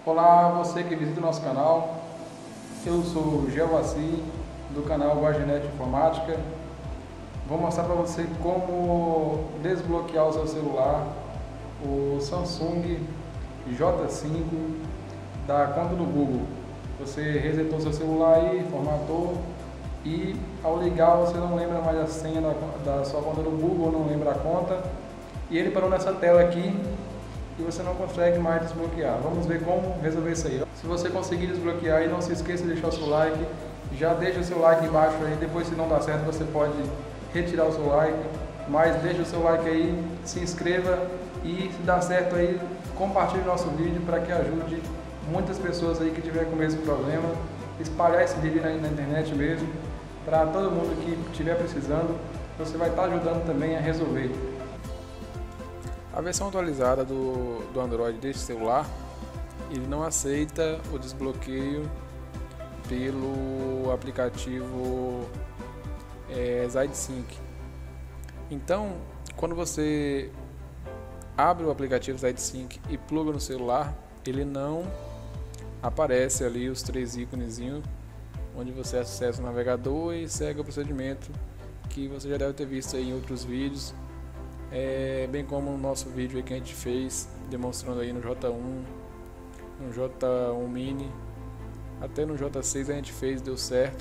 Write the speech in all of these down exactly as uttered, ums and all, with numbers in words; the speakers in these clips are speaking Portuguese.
Olá, você que visita o nosso canal. Eu sou o Geovassi, do canal Guajinet Informática. Vou mostrar para você como desbloquear o seu celular, o Samsung J cinco da conta do Google. Você resetou seu celular aí, formatou, e ao ligar você não lembra mais a senha da, da sua conta do Google, não lembra a conta, e ele parou nessa tela aqui e você não consegue mais desbloquear. Vamos ver como resolver isso aí. Se você conseguir desbloquear aí, não se esqueça de deixar o seu like, já deixa o seu like embaixo aí, depois se não dá certo você pode retirar o seu like, mas deixa o seu like aí, se inscreva e se dá certo aí, compartilhe o nosso vídeo para que ajude muitas pessoas aí que tiver com o mesmo problema, espalhar esse vídeo na, na internet mesmo, para todo mundo que estiver precisando, você vai estar ajudando também a resolver. A versão atualizada do, do Android deste celular, ele não aceita o desbloqueio pelo aplicativo é, ZideSync. Então, quando você abre o aplicativo ZideSync e pluga no celular, ele não aparece ali os três íconezinhos onde você acessa o navegador e segue o procedimento que você já deve ter visto aí em outros vídeos, é, bem como no nosso vídeo aí que a gente fez demonstrando aí no J um, no J um Mini, até no J seis a gente fez, deu certo.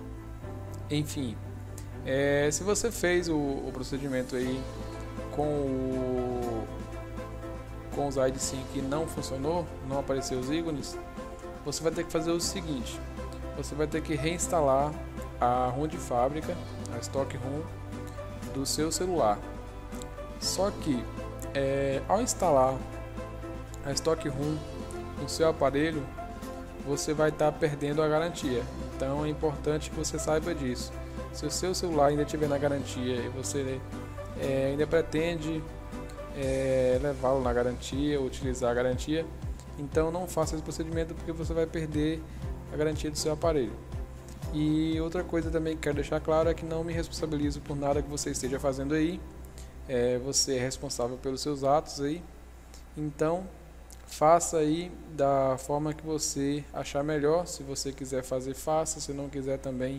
Enfim, é, se você fez o, o procedimento aí com o com o ZideSync e não funcionou, não apareceu os ícones, você vai ter que fazer o seguinte: você vai ter que reinstalar a ROM de fábrica, a Stock ROM do seu celular. Só que é, ao instalar a Stock ROM no seu aparelho, você vai estar tá perdendo a garantia. Então é importante que você saiba disso. Se o seu celular ainda estiver na garantia e você é, ainda pretende é, levá-lo na garantia, utilizar a garantia, então não faça esse procedimento, porque você vai perder a garantia do seu aparelho. E outra coisa também que quero deixar claro é que não me responsabilizo por nada que você esteja fazendo aí. É, você é responsável pelos seus atos aí. Então faça aí da forma que você achar melhor. Se você quiser fazer, faça. Se não quiser também,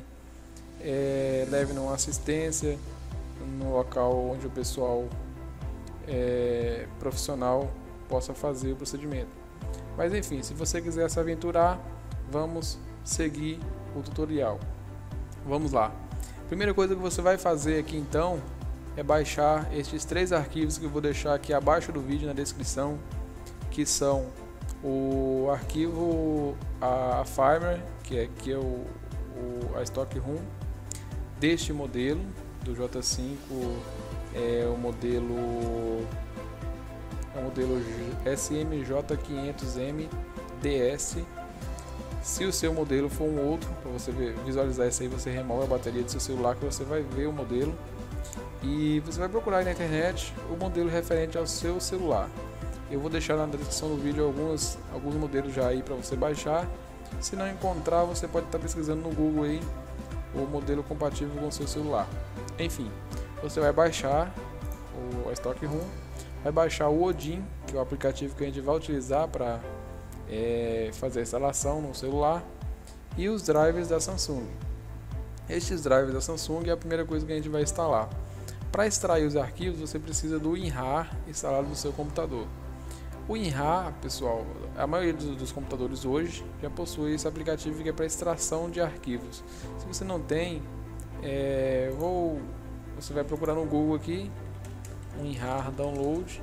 é, leve numa assistência, no local onde o pessoal é, profissional possa fazer o procedimento. Mas enfim, se você quiser se aventurar, vamos seguir o tutorial. Vamos lá. Primeira coisa que você vai fazer aqui então é baixar estes três arquivos que eu vou deixar aqui abaixo do vídeo na descrição, que são o arquivo a, a firmware, que é, que é o, o, a Stock ROM deste modelo do J cinco, é o modelo é o modelo S M J quinhentos M D S. Se o seu modelo for um outro, para você visualizar isso aí, você remove a bateria do seu celular que você vai ver o modelo. E você vai procurar aí na internet o modelo referente ao seu celular. Eu vou deixar na descrição do vídeo alguns, alguns modelos já aí para você baixar. Se não encontrar, você pode estar pesquisando no Google aí o modelo compatível com o seu celular. Enfim, você vai baixar o, a Stock ROM, vai baixar o Odin, que é o aplicativo que a gente vai utilizar para é, fazer a instalação no celular, e os drivers da Samsung. Estes drivers da Samsung é a primeira coisa que a gente vai instalar. Para extrair os arquivos, você precisa do WinRAR instalado no seu computador. O WinRAR, pessoal, a maioria dos, dos computadores hoje já possui esse aplicativo que é para extração de arquivos. Se você não tem, é, vou, você vai procurar no Google aqui, WinRAR Download.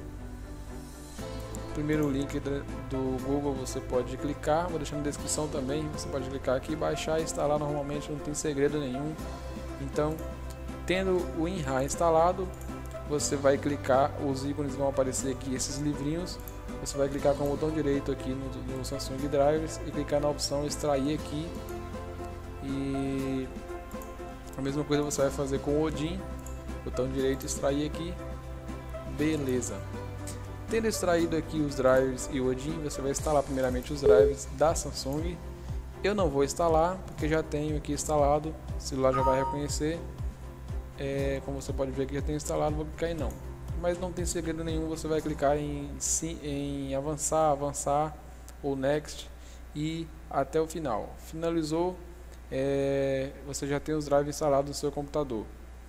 Primeiro link do Google você pode clicar, vou deixar na descrição também. Você pode clicar aqui, baixar e instalar normalmente, não tem segredo nenhum. Então, tendo o WinRAR instalado, você vai clicar, os ícones vão aparecer aqui, esses livrinhos. Você vai clicar com o botão direito aqui no, no Samsung Drivers e clicar na opção extrair aqui. E a mesma coisa você vai fazer com o Odin, botão direito extrair aqui. Beleza. Tendo extraído aqui os drivers e o Odin, você vai instalar primeiramente os drivers da Samsung. Eu não vou instalar porque já tenho aqui instalado, o celular já vai reconhecer. É, como você pode ver que já tem instalado, vou clicar em não. Mas não tem segredo nenhum, você vai clicar em, em avançar, avançar, ou Next e até o final. Finalizou, é, você já tem os drives instalados no seu computador.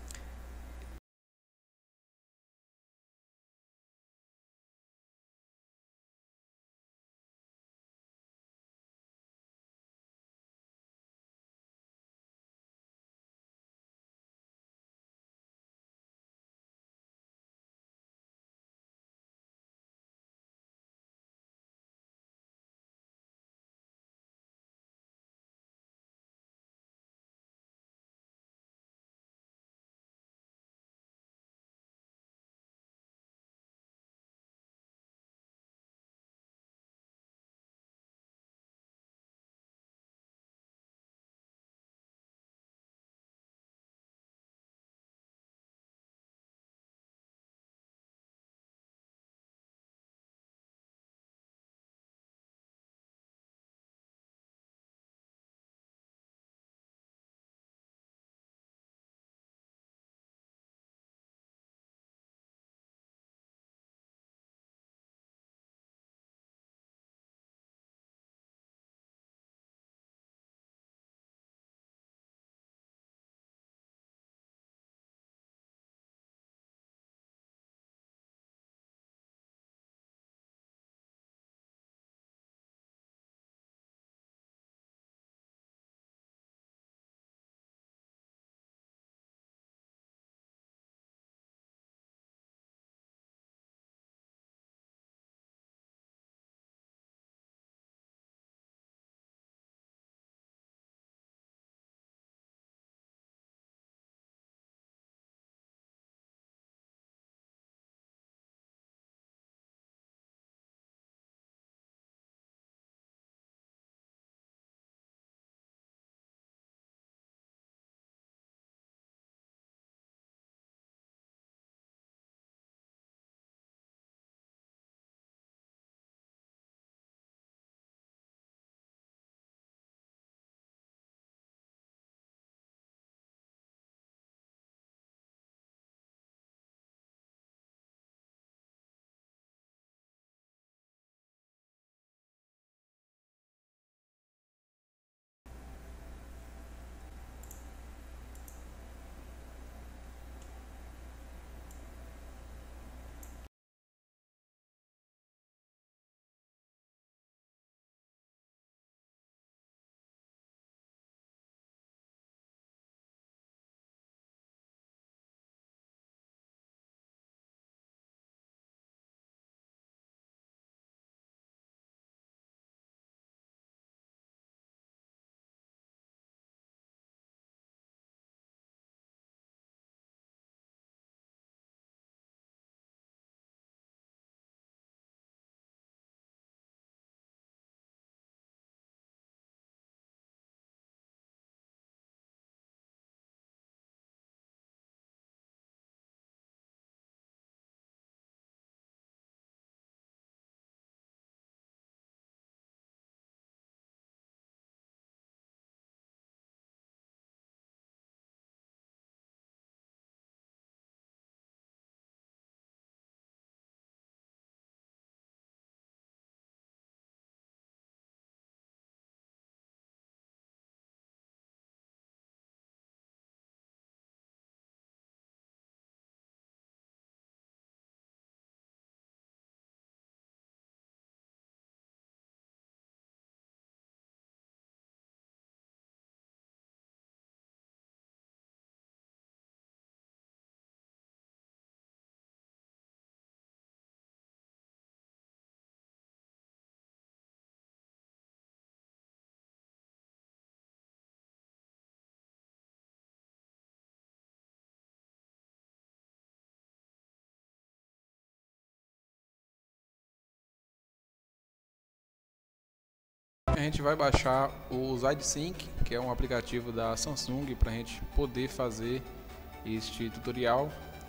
A gente vai baixar o ZideSync, que é um aplicativo da Samsung, para a gente poder fazer este tutorial.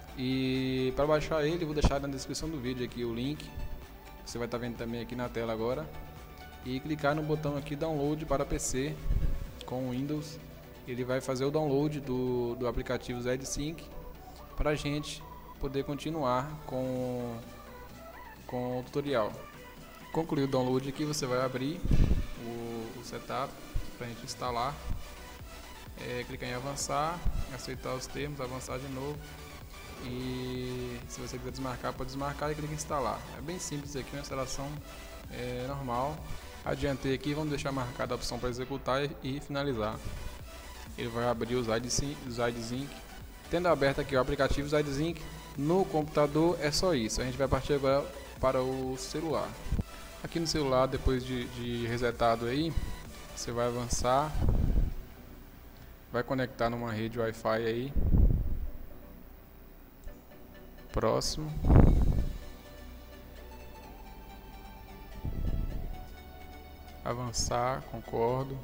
E para baixar ele, vou deixar na descrição do vídeo aqui o link, você vai estar vendo também aqui na tela agora, e clicar no botão aqui Download para P C com Windows. Ele vai fazer o download do, do aplicativo ZideSync para a gente poder continuar com, com o tutorial. Concluir o download aqui, você vai abrir o, o setup para a gente instalar. É, clicar em avançar, aceitar os termos, avançar de novo. E se você quiser desmarcar, pode desmarcar e clica em instalar. É bem simples aqui, uma instalação é, normal. Adiantei aqui, vamos deixar marcada a opção para executar e, e finalizar. Ele vai abrir o ZideZync. Tendo aberto aqui o aplicativo ZideZync no computador, é só isso. A gente vai partir agora para o celular. Aqui no celular, depois de, de resetado aí, você vai avançar, vai conectar numa rede Wi-Fi aí. Próximo. Avançar, concordo.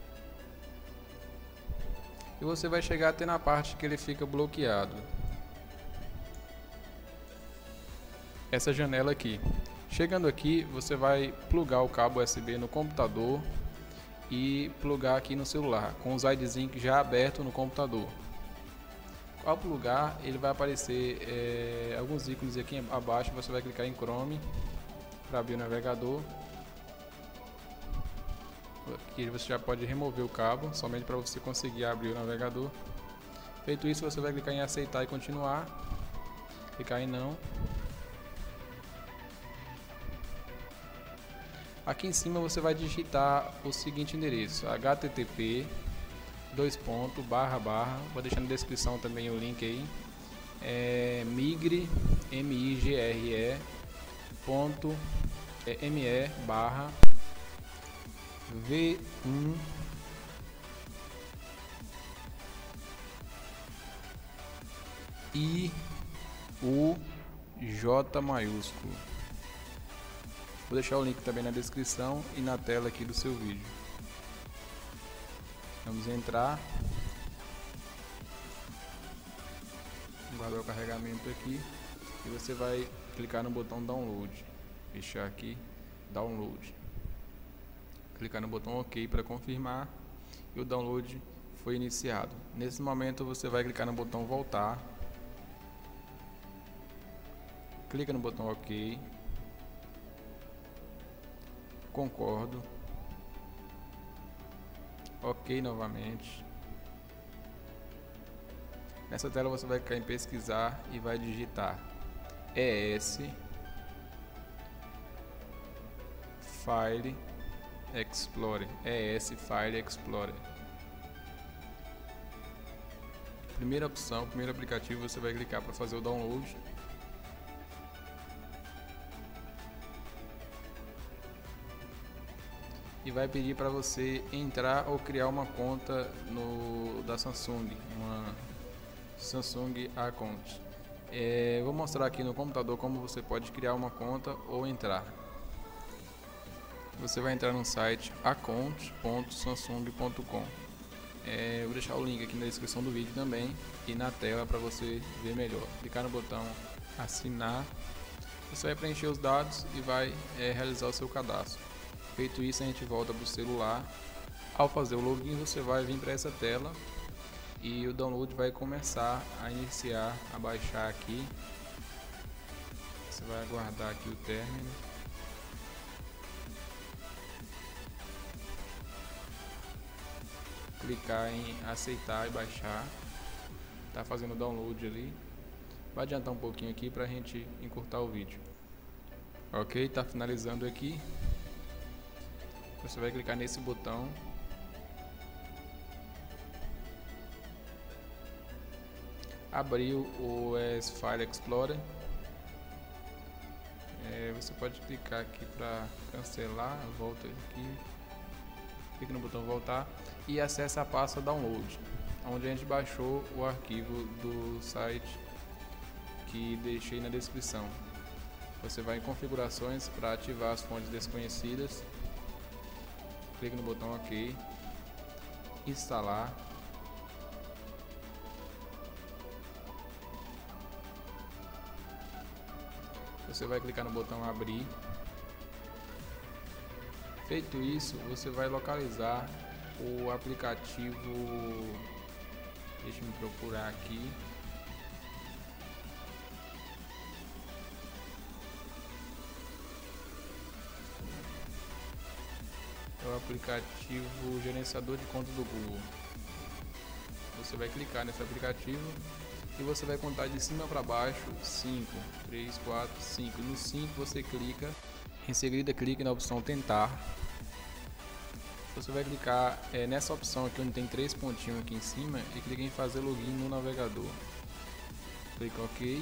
E você vai chegar até na parte que ele fica bloqueado. Essa janela aqui. Chegando aqui, você vai plugar o cabo U S B no computador e plugar aqui no celular, com o ZideZync já aberto no computador. Ao plugar, ele vai aparecer é, alguns ícones aqui abaixo. Você vai clicar em Chrome para abrir o navegador. Aqui você já pode remover o cabo, somente para você conseguir abrir o navegador. Feito isso, você vai clicar em aceitar e continuar. Clicar em não. Aqui em cima você vai digitar o seguinte endereço: h t t p dois pontos barra barra, vou deixar na descrição também o link aí, é migre m i g r e ponto m e barra v um i u j maiúsculo. Vou deixar o link também na descrição e na tela aqui do seu vídeo. Vamos entrar, guardar o carregamento aqui e você vai clicar no botão download, fechar aqui, download, clicar no botão OK para confirmar e o download foi iniciado. Nesse momento você vai clicar no botão voltar, clica no botão OK, concordo, OK novamente. Nessa tela você vai clicar em pesquisar e vai digitar E S File Explorer, E S File Explorer. Primeira opção, primeiro aplicativo, você vai clicar para fazer o download. E vai pedir para você entrar ou criar uma conta no da Samsung, uma Samsung Account. É, vou mostrar aqui no computador como você pode criar uma conta ou entrar. Você vai entrar no site account ponto samsung ponto com. É, vou deixar o link aqui na descrição do vídeo também e na tela para você ver melhor. Clicar no botão assinar, você vai preencher os dados e vai é, realizar o seu cadastro. Feito isso, a gente volta para o celular. Ao fazer o login, você vai vir para essa tela e o download vai começar a iniciar, a baixar aqui. Você vai aguardar aqui o término. Clicar em aceitar e baixar. Tá fazendo o download ali. Vai adiantar um pouquinho aqui para a gente encurtar o vídeo. Ok, tá finalizando aqui. Você vai clicar nesse botão. Abriu o E S File Explorer. É, você pode clicar aqui para cancelar. Volta aqui. Clica no botão voltar e acessa a pasta download, onde a gente baixou o arquivo do site que deixei na descrição. Você vai em configurações para ativar as fontes desconhecidas. Clique no botão OK, instalar. Você vai clicar no botão abrir. Feito isso, você vai localizar o aplicativo. Deixa eu procurar aqui. aplicativo gerenciador de contas do Google. Você vai clicar nesse aplicativo e você vai contar de cima para baixo: cinco, três, quatro, cinco. No cinco você clica, em seguida clique na opção tentar. Você vai clicar é, nessa opção aqui onde tem três pontinhos aqui em cima e clica em fazer login no navegador. Clica OK.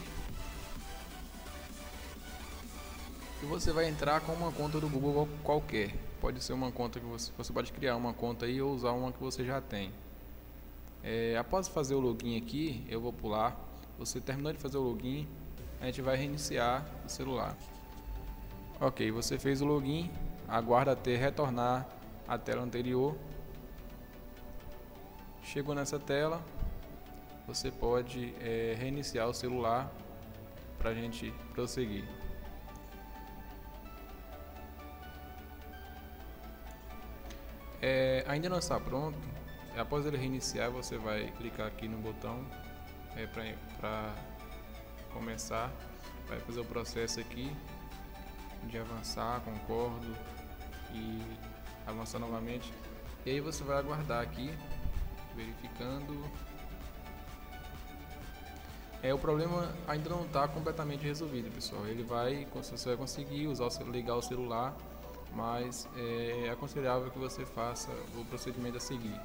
E você vai entrar com uma conta do Google qualquer. Pode ser uma conta que você, você pode criar uma conta aí ou usar uma que você já tem. É, após fazer o login aqui, eu vou pular. Você terminou de fazer o login, a gente vai reiniciar o celular. Ok, você fez o login, aguarda até retornar à tela anterior. Chegou nessa tela, você pode é, reiniciar o celular para a gente prosseguir. É, ainda não está pronto. Após ele reiniciar, você vai clicar aqui no botão é, para começar. Vai fazer o processo aqui de avançar, concordo e avançar novamente. E aí você vai aguardar aqui, verificando. É, o problema ainda não está completamente resolvido, pessoal. Ele vai, você vai conseguir usar, ligar o celular, mas é aconselhável que você faça o procedimento a seguir.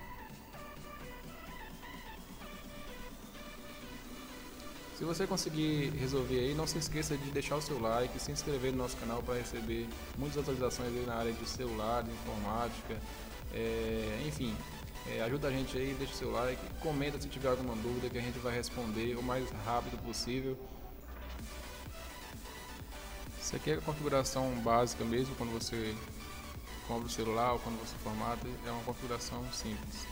Se você conseguir resolver aí, não se esqueça de deixar o seu like e se inscrever no nosso canal para receber muitas atualizações aí na área de celular, de informática, é, enfim, é, ajuda a gente aí, deixa o seu like, comenta se tiver alguma dúvida que a gente vai responder o mais rápido possível. Isso aqui é a configuração básica mesmo, quando você compra o celular ou quando você formata, é uma configuração simples.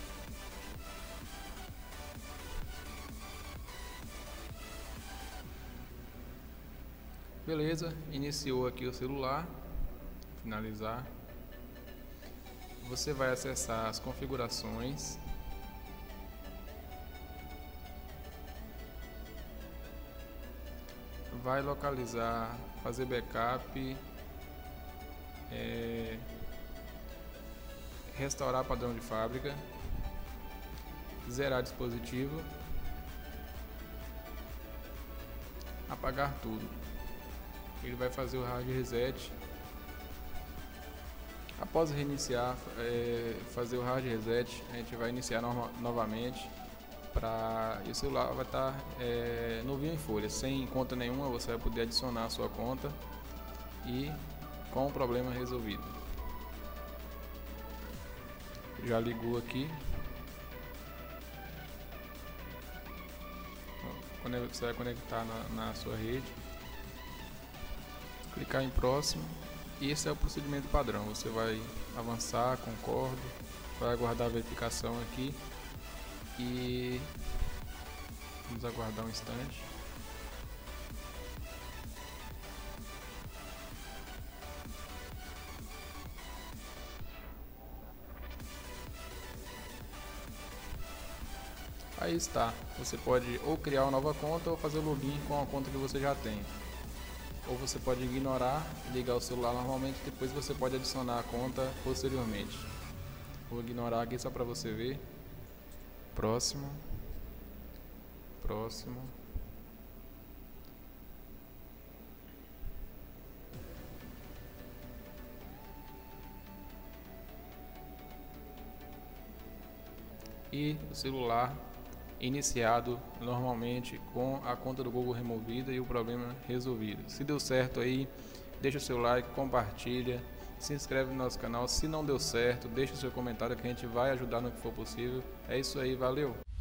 Beleza, iniciou aqui o celular, finalizar. Você vai acessar as configurações. Vai localizar, fazer backup, é, restaurar padrão de fábrica, zerar dispositivo, apagar tudo. Ele vai fazer o hard reset. Após reiniciar, é, fazer o hard reset, a gente vai iniciar no novamente. Pra, e o celular vai estar é, novinho em folha, sem conta nenhuma. Você vai poder adicionar a sua conta e com o problema resolvido. Já ligou aqui. Você vai conectar na, na sua rede, clicar em próximo, e esse é o procedimento padrão. Você vai avançar, concordo, vai aguardar a verificação aqui e vamos aguardar um instante. Aí está, você pode ou criar uma nova conta ou fazer login com a conta que você já tem. Ou você pode ignorar, ligar o celular normalmente, depois você pode adicionar a conta posteriormente. Vou ignorar aqui só para você ver. Próximo. Próximo. E o celular iniciado normalmente com a conta do Google removida e o problema resolvido. Se deu certo aí, deixa o seu like, compartilha, se inscreve no nosso canal. Se não deu certo, deixa o seu comentário que a gente vai ajudar no que for possível. É isso aí, valeu!